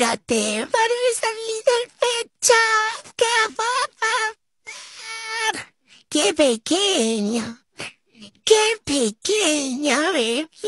Prepárate para esta little fecha. ¡Qué ¡Qué pequeño! ¡Qué pequeño, bebé!